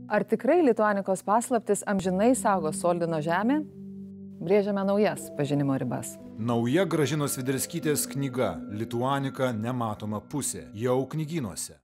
Ar tikrai Lituanikos paslaptis amžinai saugo Soldino žemę? Brėžiame naujas pažinimo ribas. Nauja Gražinos Sviderskytės knyga Lituanika nematoma pusė jau knygynuose.